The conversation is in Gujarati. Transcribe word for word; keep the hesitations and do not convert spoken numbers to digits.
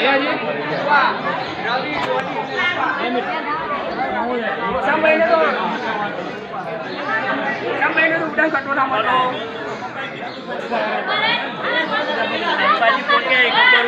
sampai itu sampai itu udah kat orang mana baju pakai gambar